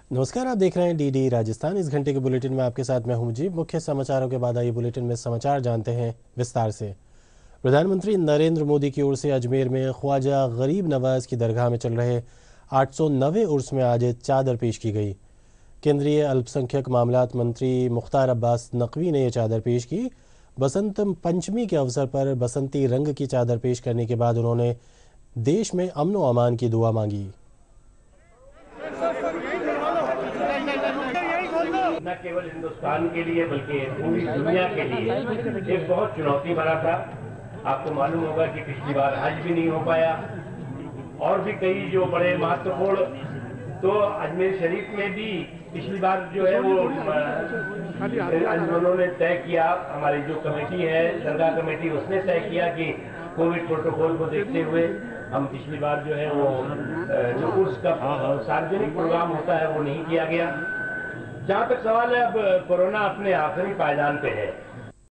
नमस्कार, आप देख रहे हैं डीडी राजस्थान। इस घंटे के बुलेटिन में आपके साथ मैं हूं मुजीब। मुख्य समाचारों के बाद आइए बुलेटिन में समाचार जानते हैं विस्तार से। प्रधानमंत्री नरेंद्र मोदी की ओर से अजमेर में ख्वाजा गरीब नवाज की दरगाह में चल रहे 890वें उर्स में आज चादर पेश की गई। केंद्रीय अल्पसंख्यक मामलात मंत्री मुख्तार अब्बास नकवी ने यह चादर पेश की। बसंत पंचमी के अवसर पर बसंती रंग की चादर पेश करने के बाद उन्होंने देश में अमन व अमान की दुआ मांगी। न केवल हिंदुस्तान के लिए बल्कि पूरी दुनिया के लिए एक बहुत चुनौती भरा था। आपको मालूम होगा कि पिछली बार हज भी नहीं हो पाया और भी कई जो बड़े महत्वपूर्ण, तो अजमेर शरीफ में भी पिछली बार जो है वो उन्होंने तय किया, हमारी जो कमेटी है दरगाह कमेटी, उसने तय किया कि कोविड प्रोटोकॉल को देखते हुए हम पिछली बार जो है वो जो उर्स का सार्वजनिक प्रोग्राम होता है वो नहीं किया गया। जहां तक सवाल है, अब कोरोना अपने आखिरी पायदान पे है